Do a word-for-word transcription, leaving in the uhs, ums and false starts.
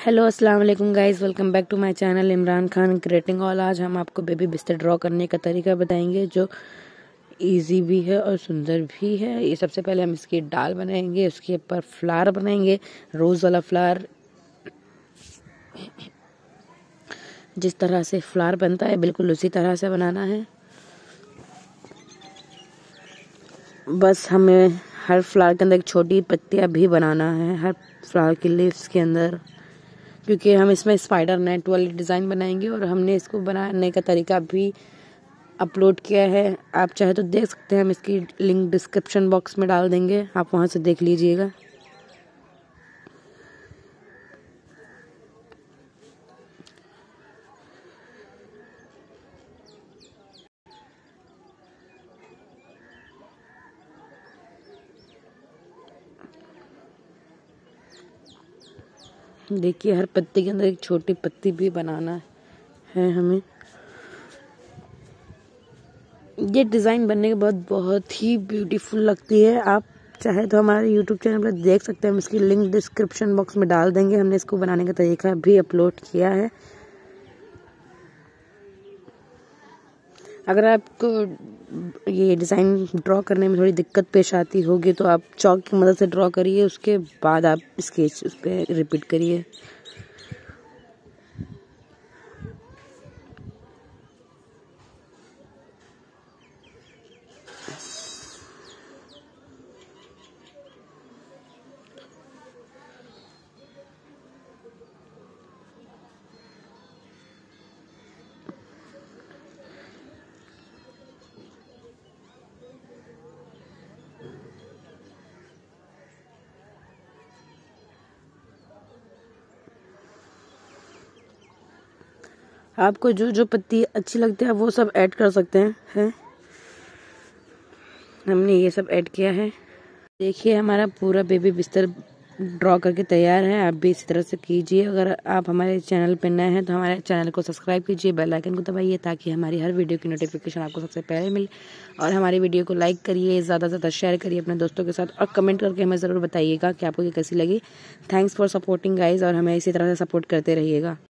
Hello अस्सलाम वालेकुम guys, welcome back to my channel Imran Khan creating all. आज हम आपको बेबी बिस्तर ड्रॉ करने का तरीका बताएंगे जो इजी भी है और सुंदर भी है। ये सबसे पहले हम इसकी डाल बनाएंगे, उसके ऊपर फ्लावर बनाएंगे, रोज़ वाला फ्लावर। जिस तरह से फ्लावर बनता है बिल्कुल उसी तरह से बनाना है। बस हमें हर फ्लावर के अंदर एक छोटी पत्तियाँ भी बनाना है, हर फ्लावर की लीव्स के अंदर, क्योंकि हम इसमें स्पाइडर नेट वाली डिज़ाइन बनाएंगे। और हमने इसको बनाने का तरीका भी अपलोड किया है, आप चाहे तो देख सकते हैं। हम इसकी लिंक डिस्क्रिप्शन बॉक्स में डाल देंगे, आप वहां से देख लीजिएगा। देखिए, हर पत्ती के अंदर एक छोटी पत्ती भी बनाना है हमें। ये डिज़ाइन बनने के बाद बहुत ही ब्यूटीफुल लगती है। आप चाहे तो हमारे यूट्यूब चैनल पर देख सकते हैं, हम इसकी लिंक डिस्क्रिप्शन बॉक्स में डाल देंगे। हमने इसको बनाने का तरीका भी अपलोड किया है। अगर आपको ये डिज़ाइन ड्रॉ करने में थोड़ी दिक्कत पेश आती होगी तो आप चॉक की मदद से ड्रॉ करिए, उसके बाद आप स्केच उस पर रिपीट करिए। आपको जो जो पत्ती अच्छी लगती है वो सब ऐड कर सकते हैं हैं हमने ये सब ऐड किया है। देखिए, हमारा पूरा बेबी बिस्तर ड्रॉ करके तैयार है। आप भी इसी तरह से कीजिए। अगर आप हमारे चैनल पर नए हैं तो हमारे चैनल को सब्सक्राइब कीजिए, बेल आइकन को दबाइए ताकि हमारी हर वीडियो की नोटिफिकेशन आपको सबसे पहले मिले। और हमारी वीडियो को लाइक करिए, ज़्यादा से ज़्यादा शेयर करिए अपने दोस्तों के साथ, और कमेंट करके हमें ज़रूर बताइएगा कि आपको ये कैसी लगी। थैंक्स फॉर सपोर्टिंग गाइज, और हमें इसी तरह से सपोर्ट करते रहिएगा।